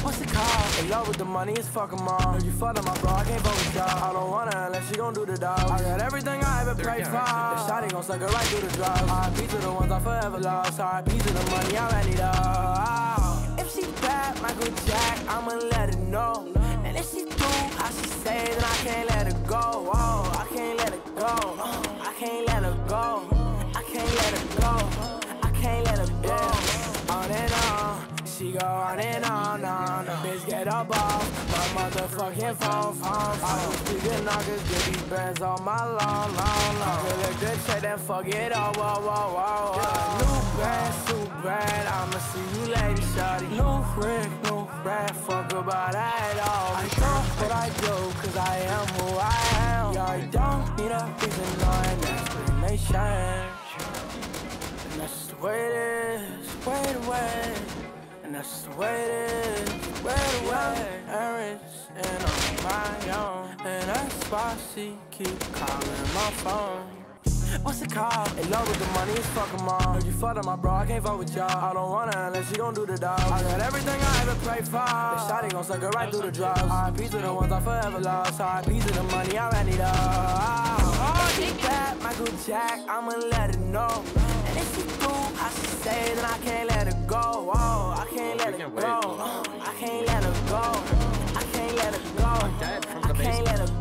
What's it called? In love with the money, it's fuck 'em all. Heard you fucked up my bro, I can't fuck with y'all. I don't want her unless she gon' do the dog. I got everything I ever prayed for. The shawty gon' suck her right through the drugs. R.I.P. to the ones I forever lost. R.I.P. to the money, I ran it up. If she bad, Michael Jack, I'ma let her know. And if she do how she say, then I can't let her go. Oh, I can't let her go. I can't let her go. I can't let her go. I can't let her go. On and on. She go on and on. Bitch, get up off my motherfucking phone. I was speaking knockers, get these bands on my long. I feel like good shit, then fuck it all. Whoa. New brand, super brand. I'ma see you later, shawty. New Rick, new brand. Fuck about that all. I do what I do, cause I am who I am. Yeah, I don't need a reason or an explanation. And that's just the way it is, way the way. And that's the way it is, way the way. And rich and on my own. And that's why she keep calling my phone. What's it called? In love with the money, it's fuck 'em all. Heard you fucked up my bro, I can't fuck with y'all. I don't want her unless she gon' do the dog. I got everything I ever prayed for. The shawty gon' suck her right through the drugs. R.I.P. to the ones I forever lost. R.I.P. to the money, I ran it up. Oh, she bad, Michael Jack, I'ma let her know. And if she do how she say, then I can't let her go. Oh, I can't let her go. I can't let her go. I can't let her go. I can't let her go.